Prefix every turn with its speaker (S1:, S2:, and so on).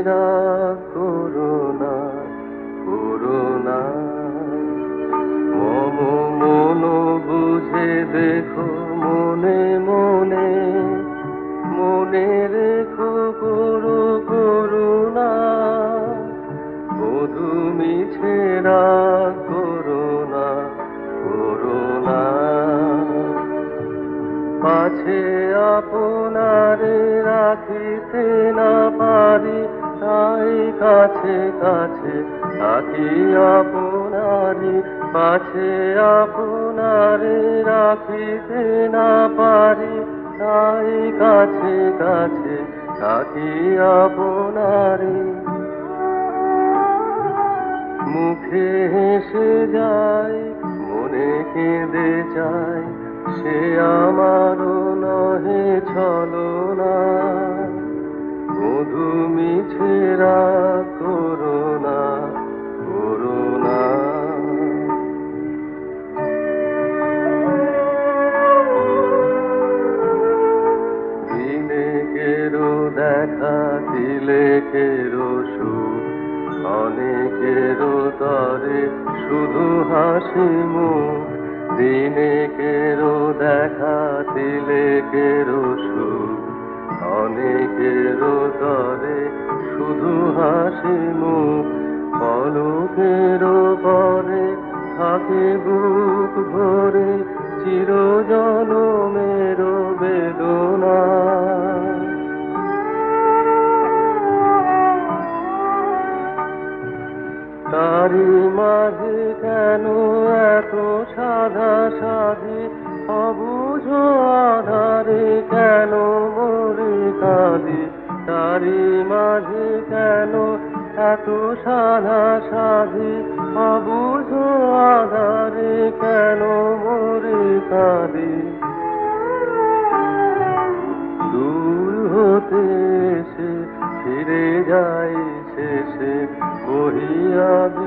S1: রাগ corona corona, মম মন বুঝে দেখো মনে মনে, মনে রেখো করো করুণা, মধু মিছে রাগ করোনা করোনা। পাছে আপনারে রাখিতে না পারি, তাই কাছে কাছে থাকি আপনারি। পাছে আপনারে রাখিতে না পারি, তাই কাছে কাছে থাকি আপনারি। মুখে হেসে যায় মনে কেঁদে যায়, সে আমারও নহে ছলনা, মধু মিছে রাগ করোনা করোনা। দিনে কেরো দেখা দিলে কেরো সুখ, অনেকেরও তরে শুধু হাসি মুখ। দিনে কেরো দেখা দিলে কেরো সুখ, অনেকেরও তরে শুধু হাসি মুখ। পলকেরও পরে থাকে বুক ভরে চিরজনমেরও বেদনা। তারি মাঝে কেন এত সাধা সাধি, অবুঝ আধারে কেন মরে কাঁদি। তারি মাঝে কেন এত সাধা সাধি, অবুঝ আধারে কেন মরে কাঁদি। দূর হতে এসে ফিরে যাই শেষে বহিয়া